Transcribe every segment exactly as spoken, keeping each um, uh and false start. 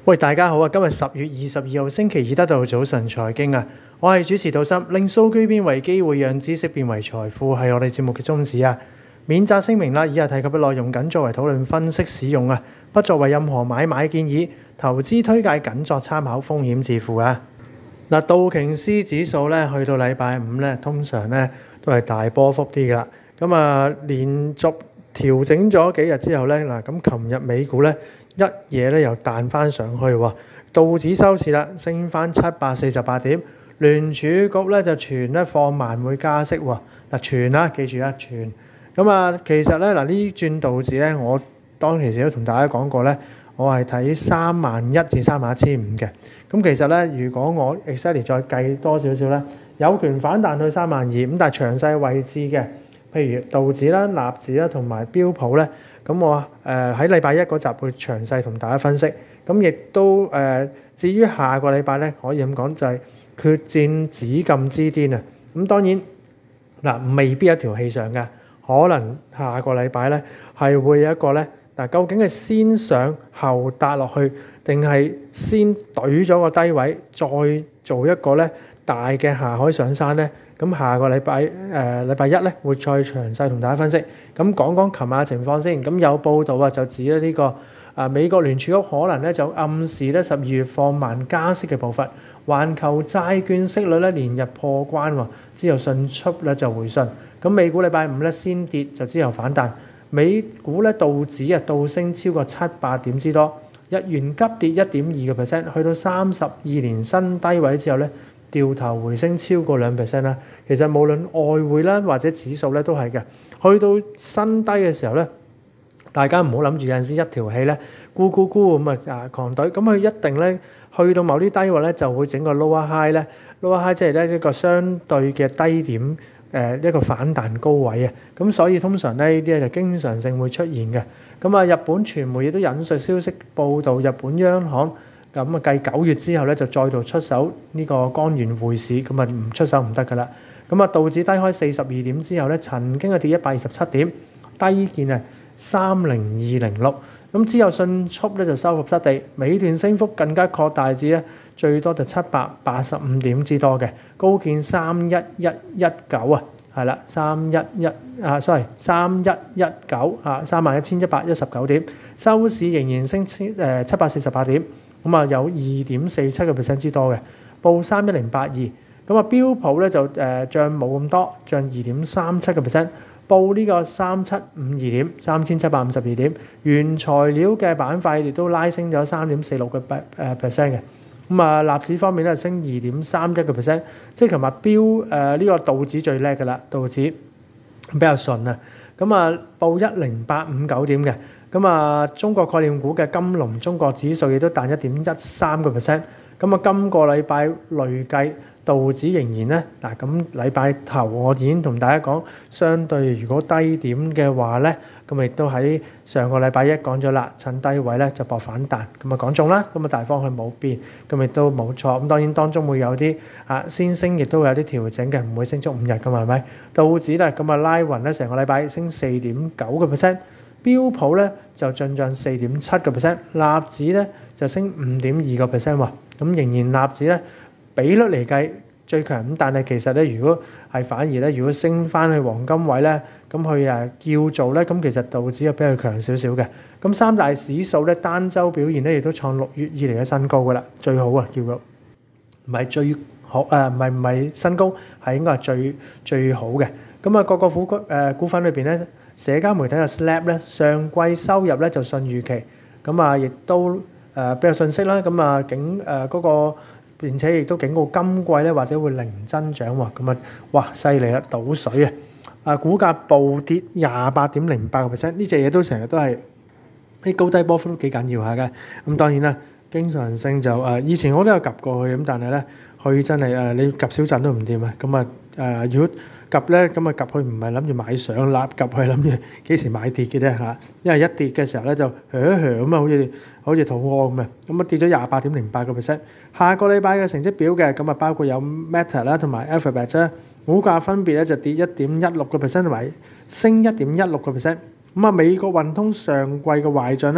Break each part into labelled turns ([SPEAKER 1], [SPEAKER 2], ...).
[SPEAKER 1] 喂，大家好啊！今日十月二十二號星期二，得到早晨財經啊！我係主持杜森，令數據變為機會，讓知識變為財富，係我哋節目嘅宗旨啊！免責聲明啦，以下提及嘅內容僅作為討論分析使用啊，不作為任何買賣建議，投資推介僅作參考，風險自負啊！嗱，道瓊斯指數咧，去到禮拜五咧，通常咧都係大波幅啲噶啦。咁啊，連續調整咗幾日之後咧，嗱，咁琴日美股咧一嘢咧又彈翻上去喎，道指收市啦，升翻七百四十八點。聯儲局咧就傳咧放慢會加息喎，嗱傳啦，記住啊傳。咁啊，其實咧嗱呢轉道指咧，我當其時都同大家講過咧，我係睇三萬一至三萬一千五嘅。咁其實咧，如果我 exactly 再計多少少咧，有權反彈去三萬二。咁但係詳細位置嘅，譬如道指啦、納指啦同埋標普咧，咁我誒喺禮拜一嗰集會詳細同大家分析。咁亦都誒、呃，至於下個禮拜咧，可以咁講就係決戰紫禁之巔啊！咁當然嗱，未必一條氣上嘅，可能下個禮拜咧係會有一個咧嗱，究竟係先上後搭落去，定係先懟咗個低位，再做一個咧大嘅下海上山咧？咁下個禮拜誒禮拜一咧會再詳細同大家分析。咁講講琴晚嘅情況先。咁有報道啊，就指咧呢個啊美國聯儲局可能咧就暗示咧十二月放慢加息嘅步伐。環球債券息率咧連日破關喎，之後迅速咧就回順。咁美股禮拜五咧先跌，就之後反彈。美股咧道指啊倒升超過七百點之多，日元急跌一點二個 percent， 去到三十二年新低位之後咧，掉頭回升超過兩 percent 啦。其實無論外匯啦或者指數咧都係嘅，去到新低嘅時候咧，大家唔好諗住有陣時一條氣咧咕咕咕咁啊狂隊，咁佢一定咧。去到某啲低位咧，就會整個 lower high 咧 ，lower high 即係咧一個相對嘅低點，誒、呃、一個反彈高位啊。咁所以通常咧呢啲咧就經常性會出現嘅。咁啊，日本傳媒亦都引述消息報導，日本央行咁啊繼九月之後咧就再度出手呢個干預匯市，咁啊唔出手唔得噶啦。咁啊道指低開四十二點之後咧，曾經係跌一百二十七點，低見啊三零二零六。咁之後迅速咧就收復失地，尾段升幅更加擴大至咧最多就七百八十五點之多嘅，高見三一一一九啊，係啦，三一一啊，sorry，三一一九啊，三萬一千一百一十九點，收市仍然升千誒七百四十八點，咁啊有二點四七個 percent 之多嘅，報三一零八二，咁啊標普咧就誒漲冇咁多，漲二點三七個 percent。報呢個三七五二點，三千七百五十二點，原材料嘅板塊亦都拉升咗三點四六個 percent 嘅。咁啊，納指方面咧升二點三一個 percent，即係琴日標誒呢個道指最叻㗎啦，道指比較順啊。咁啊，報一零八五九點嘅。咁啊，中國概念股嘅金龍中國指數亦都彈一點一三個 percent。咁啊，今個禮拜累計。道指仍然咧嗱，咁禮拜頭我已經同大家講，相對如果低點嘅話咧，咁亦都喺上個禮拜一講咗啦，趁低位咧就搏反彈，咁啊講中啦，咁啊大方向冇變，咁亦都冇錯。咁當然當中會有啲啊先升，亦都會有啲調整嘅，唔會升足五日㗎嘛，係咪？道指咧咁啊拉勻咧，成個禮拜升四點九個 percent，標普咧就進漲四點七個 percent，納指咧就升五點二個 percent 喎，咁仍然納指咧。比率嚟計最強咁，但係其實咧，如果係反而咧，如果升翻去黃金位咧，咁佢誒叫做咧，咁其實道指又比佢強少少嘅。咁三大指數咧單週表現咧，亦都創六月以嚟嘅新高噶啦，最好啊叫做，唔係最好誒，唔係唔係新高，係應該係最最好嘅。咁啊，各個股誒股份裏邊咧，社交媒體嘅 Snap 咧，上季收入咧就遜預期，咁啊亦都誒比較遜色啦。咁啊警誒嗰個。並且亦都警告今季咧或者會零增長喎，咁啊，哇犀利啦，倒水啊！啊股價暴跌廿八點零八個 percent， 呢隻嘢都成日都係啲高低波幅都幾緊要下嘅。咁當然啦，經常性就誒以前我都有及過去，咁但係咧佢真係誒你及少陣都唔掂啊！咁啊誒如果及咧咁啊及佢唔係諗住買上立及佢諗住幾時買跌嘅啫嚇，因為一跌嘅時候咧就響響咁啊，好似好似肚屙咁啊，咁啊跌咗廿八點零八個 percent。下個禮拜嘅成績表嘅咁啊，包括有 Meta 啦同埋 Alphabet 啦，股價分別咧就跌一點一六個 percent 同埋升一點一六個 percent。咁啊，美國運通上季嘅壞帳咧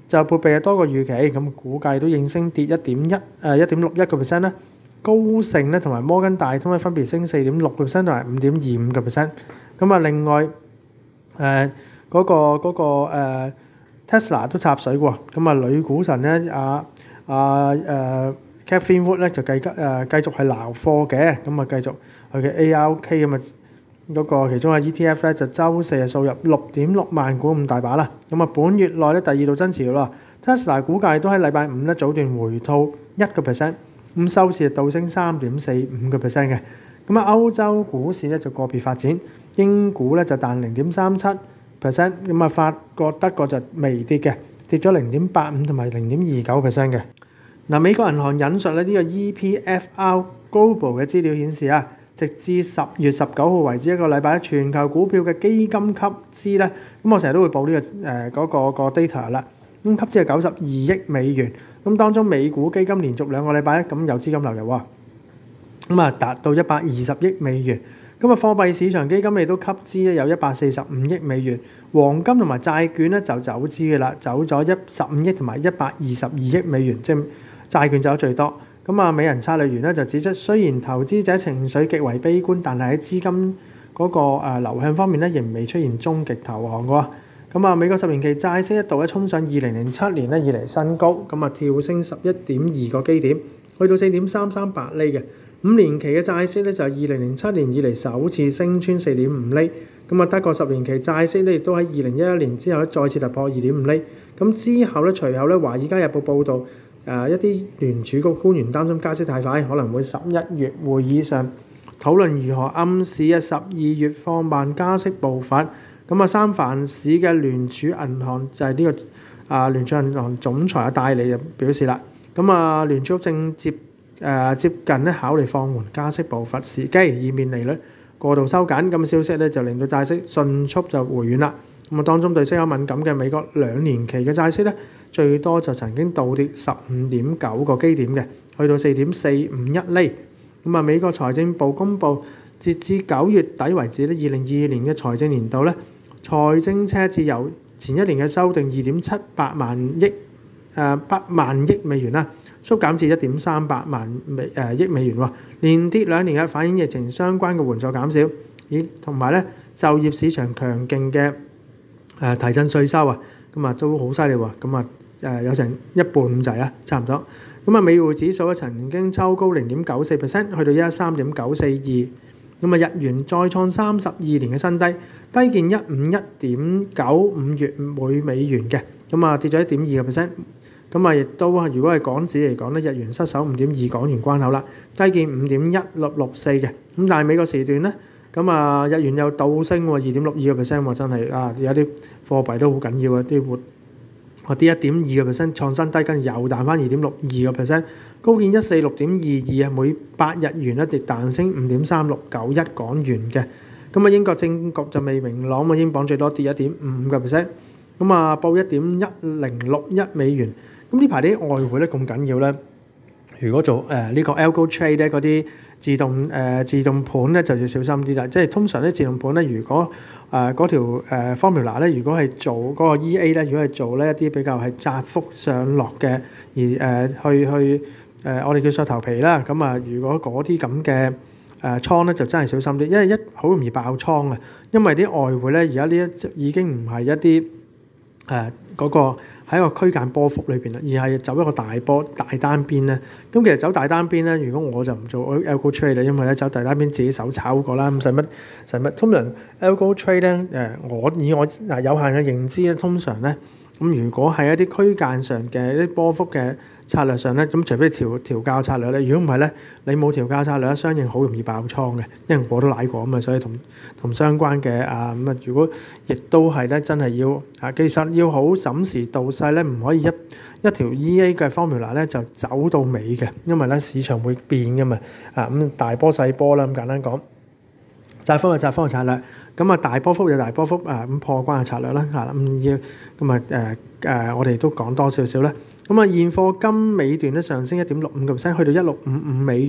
[SPEAKER 1] 就撥備多過預期，咁估計都應聲跌一點一誒一點六一個 percent 啦。高盛咧同埋摩根大通咧分別升四點六個 percent 同埋五點二五個 percent。咁啊，另外誒嗰、呃嗰個嗰、嗰個、呃、Tesla 都插水喎。咁啊，女股神咧啊啊誒 Cathie Wood 咧就繼誒、呃、繼續係撈貨嘅，咁啊繼續佢嘅 A R K 咁啊。嗰個其中嘅 E T F 咧就週四係掃入六點六萬股咁大把啦，咁啊本月內咧第二度增持咯。Tesla 估計都喺禮拜五咧早段回吐一個 percent， 咁收市就倒升三點四五個 percent 嘅。咁啊歐洲股市咧就個別發展，英股咧就彈零點三七 percent， 咁啊法國德國就微跌嘅，跌咗零點八五同埋零點二九 percent 嘅。嗱，美國銀行引述咧呢個 E P F R Global 嘅資料顯示啊，直至十月十九號為止一個禮拜，全球股票嘅基金吸資咧，咁我成日都會報呢、這個誒嗰、呃那個、那個 data 啦。咁吸資係九十二億美元，咁當中美股基金連續兩個禮拜咧，咁有資金流入喎，咁啊達到一百二十億美元。咁啊貨幣市場基金亦都吸資咧有一百四十五億美元，黃金同埋債券咧就走資嘅啦，走咗一十五億同埋一百二十二億美元，即係債券走得最多。咁啊，美人策略員咧就指出，雖然投資者情緒極為悲觀，但係喺資金嗰個誒流向方面咧，仍未出現終極投降嘅喎。咁啊，美國十年期債息一度咧衝上二零零七年咧以嚟新高，咁啊跳升十一點二個基點，去到四點三三八厘嘅。五年期嘅債息咧就係二零零七年以嚟首次升穿四點五厘。咁啊，德國十年期債息咧亦都喺二零一一年之後咧再次突破二點五厘。咁之後咧，隨後咧，《華爾街日報》報導。誒、呃、一啲聯儲局官員擔心加息太快，可能會十一月會議上討論如何暗示啊十二月放慢加息步伐。咁啊，三藩市嘅聯儲銀行就係呢、這個啊聯儲銀行總裁啊戴利就表示啦。咁啊，聯儲局正接誒、呃、接近咧考慮放緩加息步伐時機，以免利率過度收緊。咁嘅消息咧就令到債息迅速就回軟啦。咁啊，當中對息口敏感嘅美國兩年期嘅債息咧，最多就曾經倒跌十五點九個基點嘅，去到四點四五一厘。咁啊，美國財政部公布，截至九月底為止咧，二零二二年嘅財政年度咧，財政赤字由前一年嘅修訂二點七八萬億誒八萬億美元啦，縮減至一點三八萬美誒億美元喎，連跌兩年嘅反映疫情相關嘅援助減少，以同埋咧就業市場強勁嘅誒提振稅收啊。咁啊都好犀利喎，咁啊誒有成一半咁滯啊，差唔多。咁啊美匯指數咧曾經抽高零點九四 percent， 去到一一三點九四二。咁啊日元再創三十二年嘅新低，低見一五一點九五月每美元嘅，咁啊跌咗一點二個 percent。咁啊亦都啊，如果係港紙嚟講咧，日元失守五點二港元關口啦，低見五點一六六四嘅。咁但係美國時段咧。咁啊，日元又倒升喎，二點六二個 percent 喎，真係啊，有啲貨幣都好緊要啊，啲活啊跌一點二個 percent 創新低，跟住又彈翻二點六二個 percent，高見一四六點二二啊，每百日元咧跌彈升五點三六九一港元嘅。咁啊，英國政局就未明朗，咁啊，英鎊最多跌一點五個 percent，咁啊，報一點一零六一美元。咁呢排啲外匯咧咁緊要咧，如果做誒、呃這個、呢個 algo trade 咧嗰啲。自動誒、呃、自動盤咧就要小心啲啦，即係通常咧自動盤咧，如果誒嗰、呃、條誒、呃、formula 咧，如果係做嗰個 E A 咧，如果係做呢一啲比較係窄幅上落嘅，而誒、呃、去去誒、呃、我哋叫削頭皮啦，咁啊如果嗰啲咁嘅誒倉咧就真係小心啲，因為一好容易爆倉啊，因為啲外匯咧而家呢一已經唔係一啲誒嗰個。喺一個區間波幅裏邊啦，而係走一個大波大單邊咧。咁其實走大單邊咧，如果我就唔做 algo trade 啦，因為咧走大單邊自己手炒過啦。咁使乜使乜？通常 algo trade 咧，誒我以我嗱有限嘅認知咧，通常咧咁如果係一啲區間上嘅一啲波幅嘅策略上咧，咁除非調調校策略咧，如果唔係咧，你冇調校策略咧，相應好容易爆倉嘅，因為我都瀨過啊嘛，所以同同相關嘅啊咁啊，如果亦都係咧，真係要啊，其實要好審時度勢咧，唔可以一一條 E A 嘅 formula 咧就走到尾嘅，因為咧市場會變噶嘛啊咁大波細波啦，咁簡單講，窄幅嘅窄幅嘅策略。咁啊大波幅有大波幅啊咁破關嘅策略啦嚇咁要咁啊誒誒我哋都講多少少啦。咁啊現貨金尾段咧上升一點六五個 percent， 去到一六五五美元。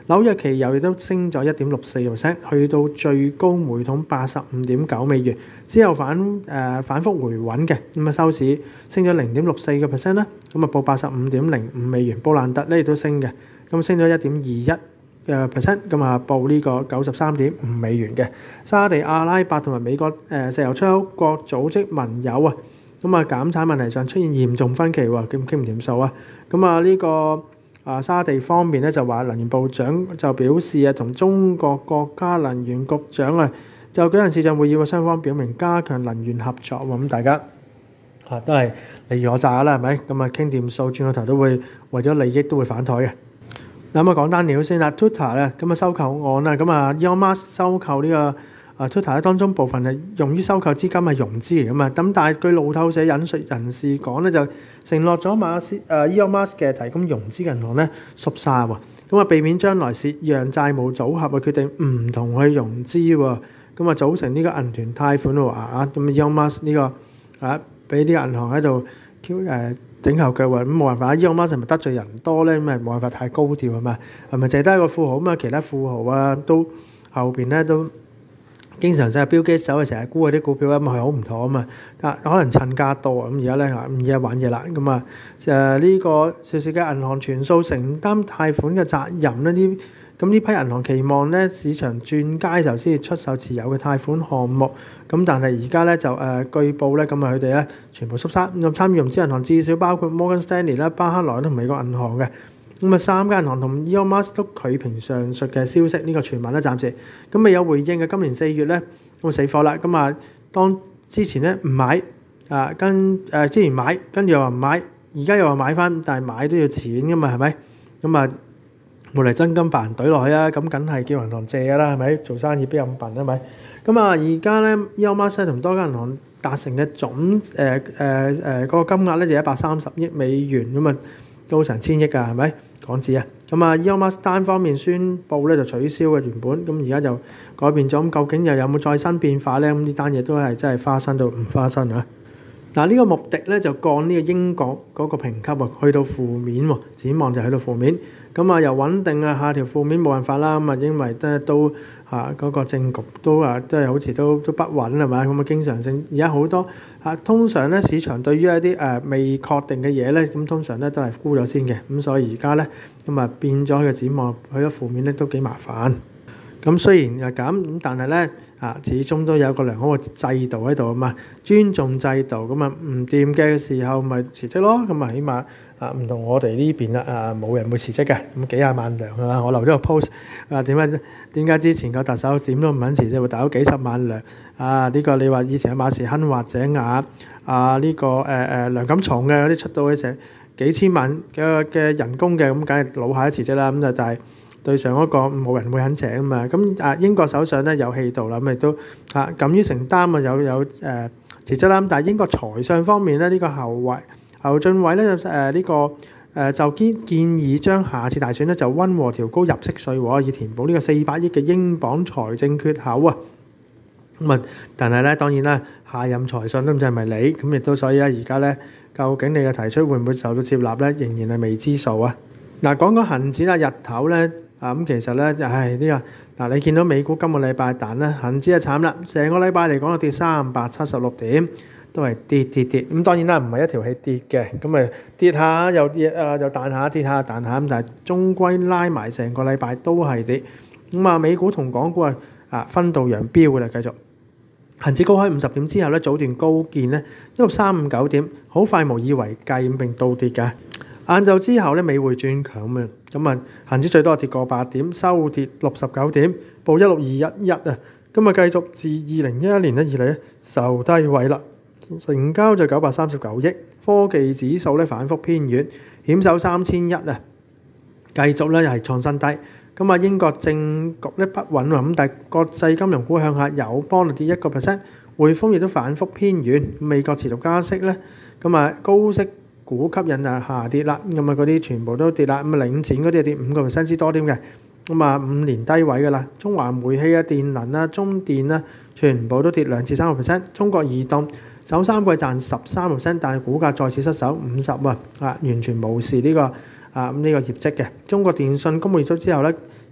[SPEAKER 1] 紐約期油亦都升咗一點六四個 percent， 去到最高每桶八十五點九美元，之後反誒、呃、反覆回穩嘅，咁啊收市升咗零點六四個 percent 啦，咁啊報八十五點零五美元。布蘭特咧亦都升嘅，咁升咗一點二一嘅 percent， 咁啊報呢個九十三點五美元嘅。沙地阿拉伯同埋美國誒、呃、石油出口國組織盟友啊，咁啊減產問題上出現嚴重分歧喎，傾傾唔掂數啊，咁啊呢個。啊，沙地方面咧就話能源部長就表示啊，同中國國家能源局長啊就舉行視像會議，雙方表明加強能源合作喎。咁大家啊都係你虞我詐啦，係咪？咁啊傾掂數，轉個頭都會為咗利益都會反台嘅。咁啊講單料先啦 ，Twitter 咧咁啊收購案啦，咁啊 Elon Musk 收購呢個啊 Twitter 咧當中部分係用於收購資金係融資嚟噶嘛，咁但係據路透社引述人士講咧就。承諾咗馬斯誒 Elon Musk 嘅提供融資銀行咧縮沙喎，咁啊避免將來蝕讓債務組合啊決定唔同去融資喎，咁啊組成呢個銀團貸款喎啊，咁 Elon Musk 呢個啊俾啲銀行喺度挑誒整後腳喎，咁冇辦法 Elon Musk 係咪得罪人多咧？咁咪冇辦法太高調啊嘛，係咪淨係得一個富豪啊嘛？其他富豪啊都後邊咧都。經常性 Bill Gates走，成日沽嗰啲股票咧，咁係好唔妥啊嘛。但可能趁價多啊，咁而家咧嚇，而家玩嘢啦。咁啊誒呢個涉事嘅銀行全數承擔貸款嘅責任咧，呢咁呢批銀行期望咧市場轉佳時候先至出售持有嘅貸款項目。咁但係而家咧就誒、呃、據報咧，咁啊佢哋咧全部縮沙。咁參與融資銀行至少包括摩根士丹利啦、巴克萊同美國銀行嘅。咁啊，三間銀行同 Elon Musk 都拒評上述嘅消息，呢、這個傳聞咧暫時咁未有回應嘅。今年四月咧，咁啊死火啦。咁啊，當之前咧唔買啊，跟誒、呃、之前買，跟住又話唔買，而家又話買翻，但係買都要錢噶嘛，係咪？咁啊，冇嚟真金白銀懟落去啊，咁梗係叫銀行借噶啦，係咪？做生意邊有咁笨啊？咪咁啊，而家咧 Elon Musk 同多間銀行達成嘅總誒誒誒嗰個金額咧就一百三十億美元咁啊，都成千億㗎，係咪？港紙啊，咁啊 Elon Musk 單方面宣布咧就取消嘅原本，咁而家就改變咗，咁究竟又有冇再新變化咧？咁呢單嘢都係真係花生到唔花生啊！嗱，呢個穆迪咧就降呢個英國嗰個評級啊，去到負面喎，展望就去到負面。咁啊由穩定啊下調負面冇辦法啦，咁啊因為咧都嚇嗰個政局都啊都係好似都都不穩係咪？咁啊經常性而家好多嚇通常咧市場對於一啲誒未確定嘅嘢咧，咁通常咧都係沽咗先嘅，咁所以而家咧咁啊變咗佢嘅展望去咗負面咧都幾麻煩。咁雖然係咁，咁但係咧啊，始終都有個良好嘅制度喺度啊嘛，尊重制度，咁啊唔掂嘅時候咪辭職咯，咁啊起碼啊唔同我哋呢邊啦啊冇人會辭職嘅，咁幾廿萬糧啊，我留咗個 post 啊點解點解之前個特首點都唔肯辭職，會大咗幾十萬糧啊？呢個你話以前嘅馬時亨或者亞啊呢個誒誒梁錦松嘅嗰啲出到去成幾千萬嘅嘅人工嘅，咁梗係老下一辭職啦，咁就但係。對上嗰個冇人會肯請啊嘛，咁啊英國首相咧有氣度啦，咁亦都啊敢於承擔啊，有有誒辭職啦。但係英國財相方面咧，呢個侯偉侯俊偉咧誒呢個誒就建建議將下次大選咧就溫和調高入息稅喎，以填補呢個四百億嘅英鎊財政缺口啊。咁啊，但係咧當然啦，下任財相都唔知係咪你，咁亦都所以咧而家咧究竟你嘅提出會唔會受到接納咧，仍然係未知數啊。嗱講講恆指啦，日頭咧。啊咁其實咧，唉呢個嗱，你見到美股今個禮拜彈咧，恆指就慘啦，成個禮拜嚟講就跌三百七十六點，都係跌跌跌。咁當然啦，唔係一條氣跌嘅，咁咪跌下又跌啊，又彈下跌下彈下咁，但係終歸拉埋成個禮拜都係跌。咁啊，美股同港股啊啊分道揚鑣嘅啦，繼續。恆指高開五十點之後咧，早段高見咧一六三五九點，好快無以為繼咁並倒跌嘅。晏晝之後咧，美匯轉強嘅，咁啊，恆指最多跌過八點，收跌六十九點，報一六二一一啊。咁啊，繼續自二零一一年咧以嚟咧受低位啦。成交就九百三十九億，科技指數咧反覆偏軟，險守三千一啊。繼續咧又係創新低。咁啊，英國政局咧不穩喎，咁但係國際金融股向下，友邦跌一個 percent，匯豐亦都反覆偏軟。美國持續加息咧，咁啊高息股吸引啊下跌啦，咁啊嗰啲全部都跌啦，咁啊領展嗰啲跌五個 percent 之多啲嘅，咁啊五年低位噶啦，中華煤氣啊、電能啊、中電啊，全部都跌兩至三個 percent。中國移動首三季賺十三個 percent，但係股價再次失守五十啊，啊完全無視呢個啊咁呢個業績嘅。中國電信公布業績之後咧，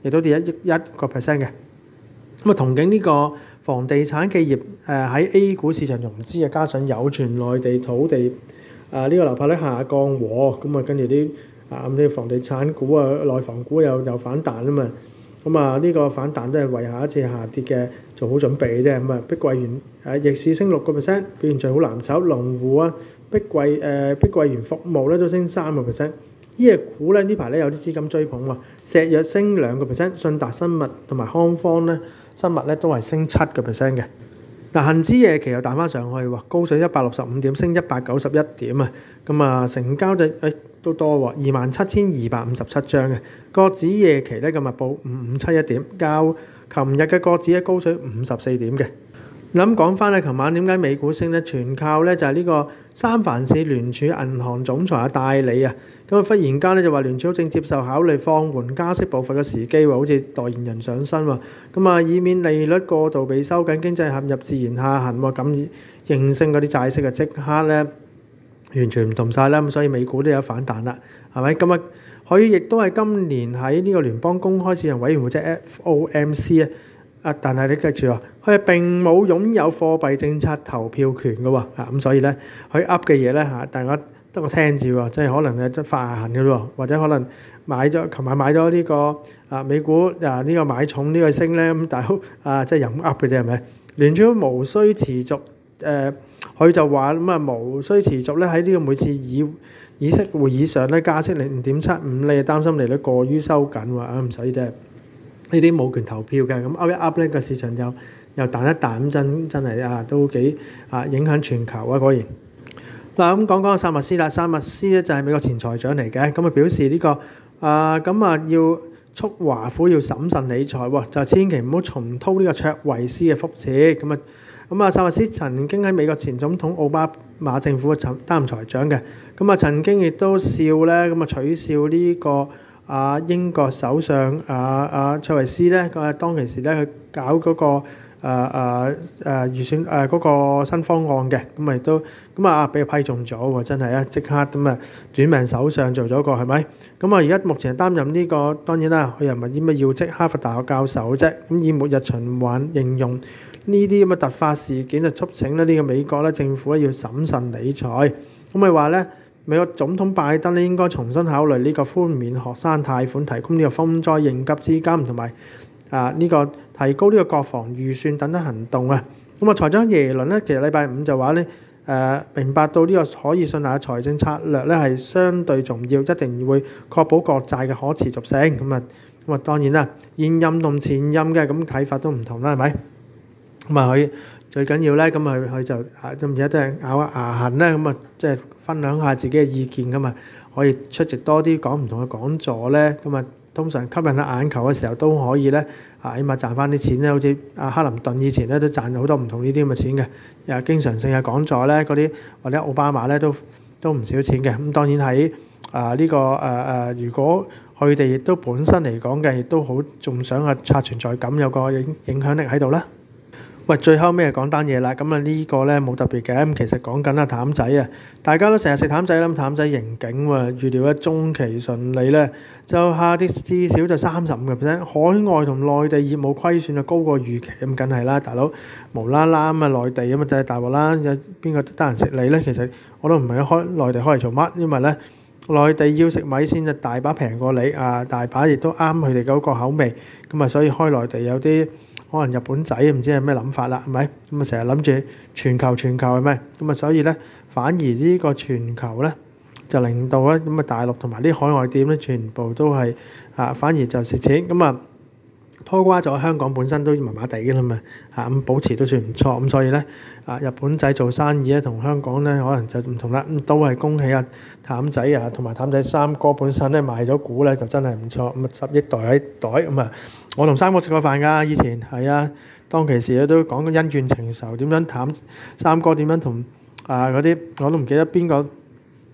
[SPEAKER 1] 亦都跌一一個 percent 嘅。咁啊，同景呢個房地產企業誒喺 A 股市場融資啊，加上有傳內地土地啊呢個樓價咧下降喎，咁啊跟住啲啊咁啲房地產股啊、內房股又又反彈啊嘛，咁啊呢個反彈都係為下一次下跌嘅做好準備啫。咁啊，碧桂園誒逆市升六個 percent，表現最好藍籌。龍湖啊、碧桂誒碧桂園服務咧都升三個 percent。呢隻股咧呢排咧有啲資金追捧喎，石藥升兩個 percent，信達生物同埋康方咧生物咧都係升七個 percent 嘅。嗱，恆指夜期又彈翻上去喎，高水一百六十五點，升一百九十一點啊。咁啊，成交就誒都多喎，二萬七千二百五十七張嘅。國指夜期咧今日報五五七一點，較琴日嘅國指咧高水五十四點嘅。咁講翻咧，琴晚點解美股升咧？全靠咧就係呢個三藩市聯儲銀行總裁阿戴理啊，咁啊忽然間咧就話聯儲正接受考慮放緩加息步伐嘅時機喎，好似代言人上身喎，咁啊以免利率過度被收緊，經濟陷入自然下行喎，咁應聲嗰啲債息啊即刻咧完全唔同晒啦，咁所以美股都有反彈啦，係咪？咁啊佢亦都係今年喺呢個聯邦公開市場委員會即係 F O M C 啊。啊！但係你記住喎，佢係並冇擁有貨幣政策投票權嘅喎，啊咁所以咧，佢噏嘅嘢咧嚇，大家得個聽住喎，即係可能係即發行嘅喎，或者可能買咗，琴晚買咗呢個啊美股啊呢個買重呢個升咧，咁大佬啊即係任噏嘅啫係咪？聯儲無需持續誒，佢就話咁啊無需持續咧喺呢個每次議議息會議上咧加息零點七五，你擔心利率過於收緊喎，啊唔使啫。呢啲冇權投票嘅，咁噏一噏咧個市場又又彈一彈，咁真真係啊都幾啊影響全球啊果然。嗱咁講講薩默斯啦，薩默斯咧就係美國前財長嚟嘅，咁啊表示呢個啊咁啊要促華府要審慎理財喎，就千祈唔好重蹈呢個卓慧思嘅覆轍。咁啊咁啊薩默斯曾經喺美國前總統奧巴馬政府擔任財長嘅，咁啊曾經亦都笑咧，咁啊取笑呢個。啊英國首相啊啊卓慧思咧，佢當其時咧去搞嗰、那個誒誒誒預算誒嗰、啊那個新方案嘅，咁啊亦都咁啊俾佢批中咗喎，真係啊即刻咁啊短命首相做咗個係咪？咁啊而家目前擔任呢、這個當然啦，佢又唔係啲咩要職哈佛大學教授啫，咁以末日循環形容呢啲咁嘅突發事件就促請咧呢個美國咧政府咧要審慎理財，咁咪話咧。美國總統拜登咧應該重新考慮呢個寬免學生貸款、提供呢個風災應急資金同埋啊呢個提高呢個國防預算等等行動啊。咁啊，財長耶倫咧，其實禮拜五就話咧誒，明白到呢個可以信賴嘅財政策略咧係相對重要，一定會確保國債嘅可持續性。咁啊咁啊，當然啦，現任同前任嘅咁睇法都唔同啦，係咪？咁啊，佢最緊要咧，咁啊佢就啊咁而家都係咬下牙痕咧，咁啊即係分享下自己嘅意見噶嘛，可以出席多啲講唔同嘅講座咧，咁啊通常吸引下眼球嘅時候都可以咧啊，起碼賺翻啲錢咧，好似阿克林頓以前咧都賺好多唔同呢啲咁嘅錢嘅，又經常性嘅講座咧，嗰啲或者奧巴馬咧都都唔少錢嘅。咁當然喺啊呢個誒誒，如果佢哋亦都本身嚟講嘅，亦都好仲想啊刷存在感，有個影影響力喺度啦。喂，最後尾係講單嘢啦，咁啊呢個咧冇特別嘅，咁其實講緊阿譚仔啊，大家都成日食譚仔啦，譚仔盈警喎，預料咧中期順利咧就下跌至少就三十五個 percent，海外同內地業務虧損就高過預期，咁梗係啦，大佬無啦啦咁啊內地咁啊就係大鑊啦，有邊個得閒食你咧？其實我都唔係開內地開嚟做乜，因為咧內地要食米線就大把平過你啊，大把亦都啱佢哋嗰個口味，咁啊所以開內地有啲。可能日本仔唔知係咩諗法啦，係咪？咁啊成日諗住全球全球係咪？咁啊所以咧，反而呢個全球咧就令到咧咁啊大陸同埋啲海外店咧全部都係啊，反而就蝕錢。咁啊拖瓜咗香港本身都麻麻地嘅啦嘛，嚇咁保持都算唔錯。咁所以咧啊日本仔做生意咧同香港咧可能就唔同啦。咁都係恭喜啊譚仔啊同埋譚仔三哥本身咧賣咗股咧就真係唔錯。咁啊十億袋喺袋咁啊。我同三哥食過飯㗎，以前係啊，當其時都講緊恩怨情仇，點樣譚三哥點樣同啊嗰啲我都唔記得邊個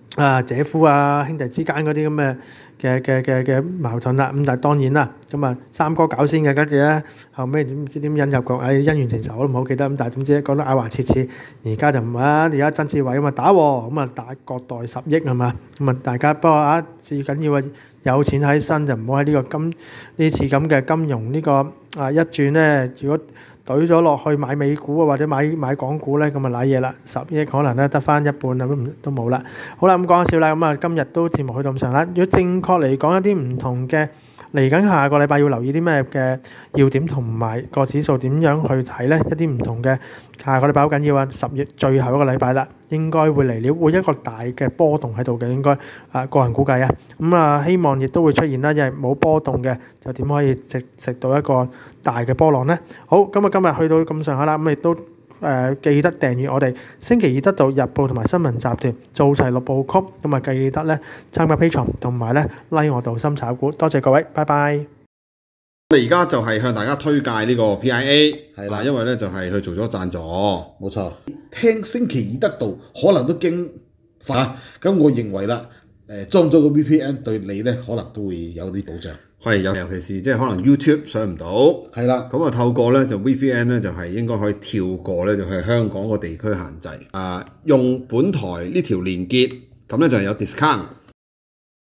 [SPEAKER 1] 啊姐夫啊兄弟之間嗰啲咁嘅嘅嘅嘅嘅矛盾啦。咁但係當然啦，咁啊三哥搞先嘅，跟住咧後尾點唔知點引入個，唉恩怨情仇我都唔好記得。咁但係總之講得咬牙切齒，而家就唔係啊，而家曾志偉咁啊打喎，咁啊打各代十億係嘛，咁啊大家不過啊最緊要啊有錢喺身就唔好喺呢個金呢次咁嘅金融呢個啊一轉咧，如果懟咗落去買美股啊，或者買買港股咧，咁啊瀨嘢啦，十億可能咧得翻一半啊，都唔都冇啦。好啦，咁講下笑啦，咁啊今日都節目去到咁上下。如果正確嚟講一啲唔同嘅嚟緊下個禮拜要留意啲咩嘅要點，同埋個指數點樣去睇咧？一啲唔同嘅下個禮拜好緊要啊！十月最後一個禮拜啦，應該會嚟了，會一個大嘅波動喺度嘅，應該啊個人估計啊，咁啊希望亦都會出現啦，因為冇波動嘅就點可以食食到一個大嘅波浪咧？好，咁啊今日去到咁上下啦，咁亦都。誒、呃、記得訂閱我哋星期二得到日報同埋新聞集團做齊六部曲，咁啊記得咧參加 Patreon 同埋咧 like 我道心炒股，多謝各位，拜拜。
[SPEAKER 2] 我哋而家就係向大家推介呢個 P I A
[SPEAKER 3] 係啦，
[SPEAKER 2] 因為咧就係佢做咗贊助，
[SPEAKER 3] 冇錯。聽星期二得到可能都驚嚇，咁我認為啦，誒裝咗個 V P N 對你咧可能都會有啲保障。
[SPEAKER 2] 係有，尤其是即係可能 YouTube 上唔到，
[SPEAKER 3] 係啦，
[SPEAKER 2] 咁啊透過咧就 V P N 咧就係應該可以跳過咧就係香港個地區限制，啊用本台呢條連結，咁咧就係有 discount。